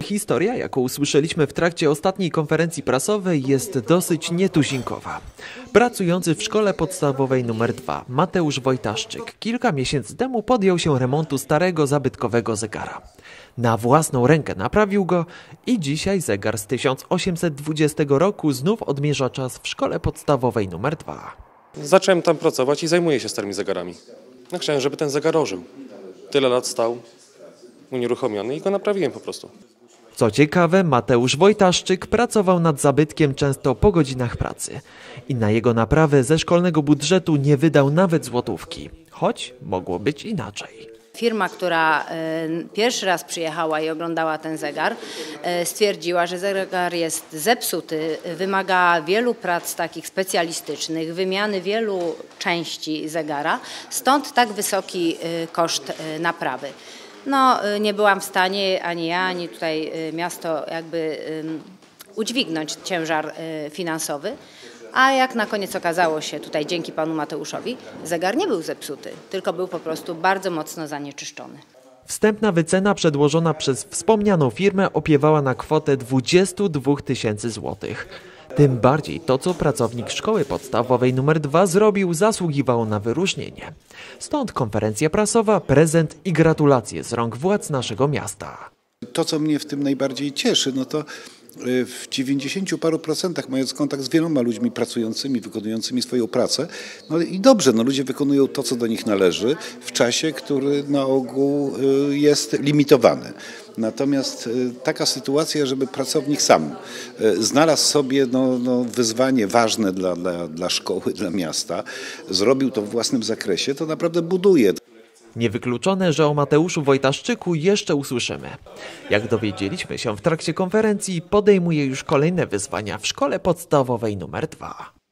Historia, jaką usłyszeliśmy w trakcie ostatniej konferencji prasowej, jest dosyć nietuzinkowa. Pracujący w szkole podstawowej nr 2 Mateusz Wojtaszczyk kilka miesięcy temu podjął się remontu starego, zabytkowego zegara. Na własną rękę naprawił go i dzisiaj zegar z 1820 roku znów odmierza czas w szkole podstawowej nr 2. Zacząłem tam pracować i zajmuję się starymi zegarami. Chciałem, żeby ten zegar ożył. Tyle lat stał unieruchomiony i go naprawiłem po prostu. Co ciekawe, Mateusz Wojtaszczyk pracował nad zabytkiem często po godzinach pracy i na jego naprawę ze szkolnego budżetu nie wydał nawet złotówki, choć mogło być inaczej. Firma, która pierwszy raz przyjechała i oglądała ten zegar, stwierdziła, że zegar jest zepsuty, wymaga wielu prac takich specjalistycznych, wymiany wielu części zegara, stąd tak wysoki koszt naprawy. No, nie byłam w stanie, ani ja, ani tutaj miasto udźwignąć ciężar finansowy. A jak na koniec okazało się, tutaj dzięki panu Mateuszowi, zegar nie był zepsuty, tylko był po prostu bardzo mocno zanieczyszczony. Wstępna wycena przedłożona przez wspomnianą firmę opiewała na kwotę 22 000 złotych. Tym bardziej to, co pracownik szkoły podstawowej nr 2 zrobił, zasługiwało na wyróżnienie. Stąd konferencja prasowa, prezent i gratulacje z rąk władz naszego miasta. To, co mnie w tym najbardziej cieszy, no to w 90 paru procentach, mając kontakt z wieloma ludźmi pracującymi, wykonującymi swoją pracę, no i dobrze, no ludzie wykonują to, co do nich należy w czasie, który na ogół jest limitowany. Natomiast taka sytuacja, żeby pracownik sam znalazł sobie wyzwanie ważne dla szkoły, dla miasta, zrobił to w własnym zakresie, to naprawdę buduje. Niewykluczone, że o Mateuszu Wojtaszczyku jeszcze usłyszymy. Jak dowiedzieliśmy się w trakcie konferencji, podejmuje już kolejne wyzwania w szkole podstawowej nr 2.